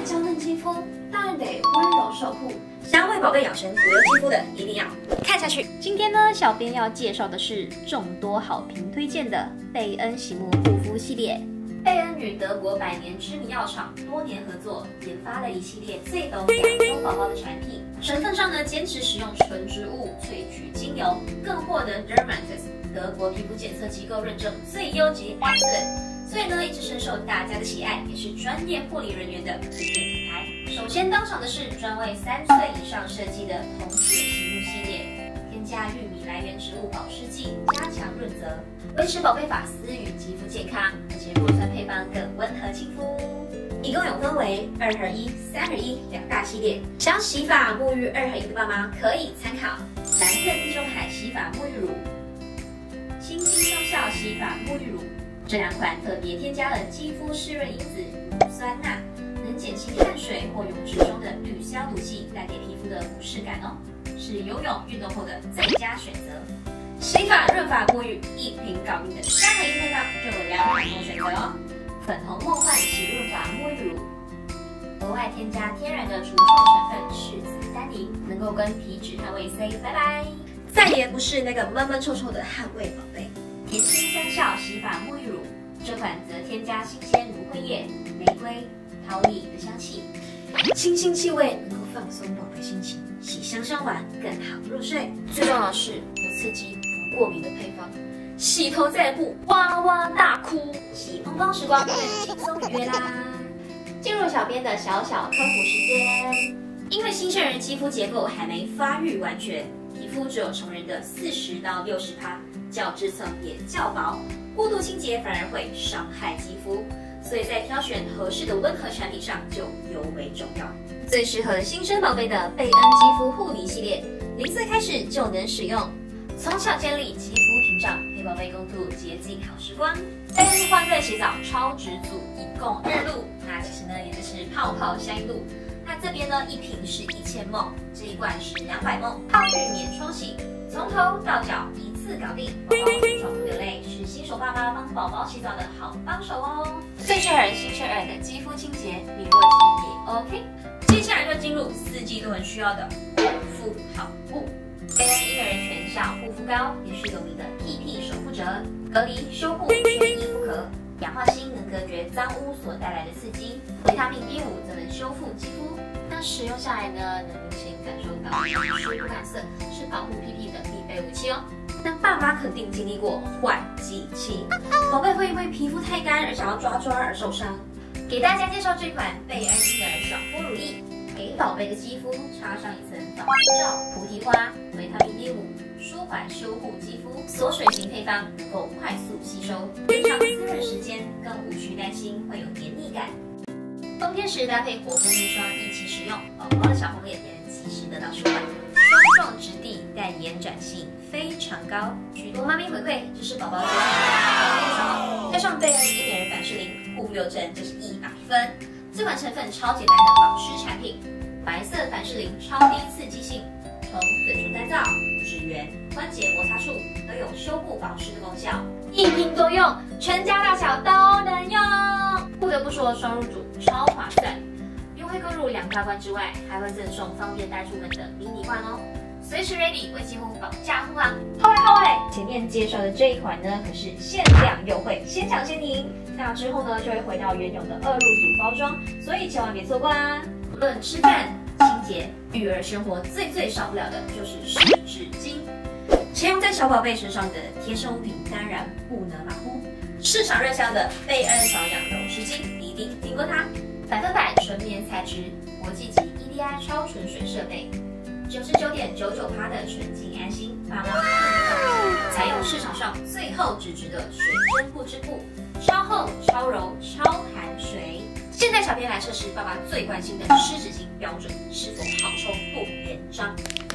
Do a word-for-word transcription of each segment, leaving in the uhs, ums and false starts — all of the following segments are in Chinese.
娇嫩肌肤，当然得温柔守护。想要为宝贝养成无忧肌肤的，一定要看下去。 今天呢，小编要介绍的是众多好评推荐的贝恩洗沐护肤系列。 贝恩与德国百年知名药厂多年合作，研发了一系列最懂亚洲宝宝的产品。成分上呢，坚持使用纯植物萃取精油，更获得 Dermatist 德国皮肤检测机构认证最优级 Excellent， 所以呢，一直深受大家的喜爱，也是专业护理人员的普遍品牌。首先登场的是专为三岁以上设计的童血洗沐系列，添加玉米来源植物保湿剂，加强润泽，维持宝贝发丝与肌肤健康，而且弱酸配方更温和亲肤。一共有分为二合一、三合一两大系列，想洗发沐浴二合一的爸妈可以参考蓝色地中海洗发沐浴乳、清新双效洗发沐浴乳。这两款特别添加了肌肤湿润因子乳酸钠，能减轻汗水或泳池中的氯消毒剂带给皮肤的不适感哦，是游泳运动后的最佳选择。洗发润发沐浴一瓶搞定的三合一配方就有两款多选择哦。粉红梦幻洗润发沐浴乳，额外添加天然的除臭成分赤子丹宁，能够跟皮脂和味 say 拜拜，再也不是那个闷闷臭臭的汗味宝贝。甜心三效洗发沐浴乳，这款则添加新鲜芦荟叶、玫瑰、桃李的香气，清新气味能够放松宝贝心情，洗香香完更好入睡。最重要的是不刺激、不过敏的配方。洗头再不哇哇大哭，洗风光时光更轻松愉悦啦！进入小编的小小科普时间，因为新生儿肌肤结构还没发育完全，皮肤只有成人的四十到六十趴，角质层也较薄，过度清洁反而会伤害肌肤，所以在挑选合适的温和产品上就尤为重要。最适合新生宝贝的贝恩肌肤护理系列，零岁开始就能使用，从小建立肌肤屏障，陪宝贝共度洁净好时光。贝恩欢乐洗澡超值组一共二路，那其实呢也就是泡泡香露。那这边呢一瓶是一千毫升，这一罐是两百毫升，泡浴免冲洗，从头到脚一次搞定，宝宝爽不流泪，是新手爸妈帮宝宝洗澡的好帮手哦。最适合新生儿的肌肤清洁，敏弱肌也 OK。接下来就进入四季都很需要的护肤好物。贝恩婴儿全效护肤膏也是有名的屁屁守护者，隔离修护缺一不可。氧化锌能隔绝脏污所带来的刺激，维他命 B 五 则能修复肌肤。那使用下来呢，能明显感受到湿不干涩，是保护屁屁的必备武器哦。那爸妈肯定经历过换季期，宝贝会因为皮肤太干而想要抓抓而受伤。给大家介绍这款贝恩婴儿爽肤乳液，给宝贝的肌肤插上一层防护罩，菩提花、维他命 B 五。舒缓修护肌肤，锁水型配方能够快速吸收，延长滋润时间，更无需担心会有黏腻感。冬天时搭配活蜂蜜霜一起使用，宝宝的小红脸也能及时得到舒缓。霜状质地，但延展性非常高，许多妈咪回馈这是宝宝的好面霜，加上贝恩婴儿凡士林护肤有证，就是一百分。这款成分超简单的保湿产品，白色凡士林超低刺激性。从嘴唇干燥、指缘、关节摩擦处都有修护保湿的功效，一瓶多用，全家大小都能用。不得不说，双入组超划算，优惠购入两大罐之外，还会赠送方便带出门的迷你罐哦，随时 ready 为肌肤保驾护航。好哎好哎，前面介绍的这一款呢，可是限量优惠，先抢先赢。那之后呢，就会回到原有的二入组包装，所以千万别错过啦。无论吃饭、清洁、育儿生活最最少不了的就是湿纸巾，常用在小宝贝身上的贴身物品当然不能马虎。市场热销的贝恩保养柔湿巾，你一定听过它，百分百纯棉材质，国际级 E D I 超纯水设备，九十九点九九趴的纯净安心，爸妈不能放心。采用市场上最厚纸质的水针布织布，超厚、超柔、超含水。现在小编来测试爸爸最关心的湿纸巾标准是否好抽不连章。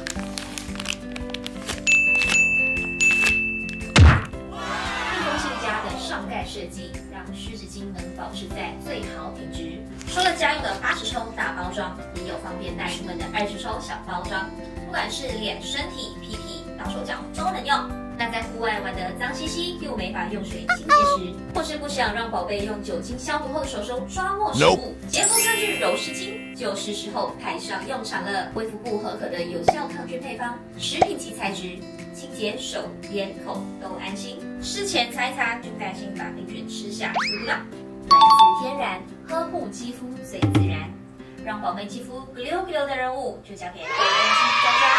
密封性佳的上盖设计，让湿纸巾能保持在最好品质。除了家用的八十抽大包装，也有方便带出门的二十抽小包装，不管是脸、身体、屁屁到手脚都能用。那在户外玩得脏兮兮又没法用水清洁时，或是不想让宝贝用酒精消毒后的手手抓握食物，洁肤科技柔湿巾就是时候派上用场了。卫福部核可的有效抗菌配方，食品级材质，清洁手、脸、口都安心。事前擦一擦就担心把病菌吃下去了。来自天然，呵护肌肤最自然，让宝贝肌肤 glow glow 的任务就交给贝恩肌教教。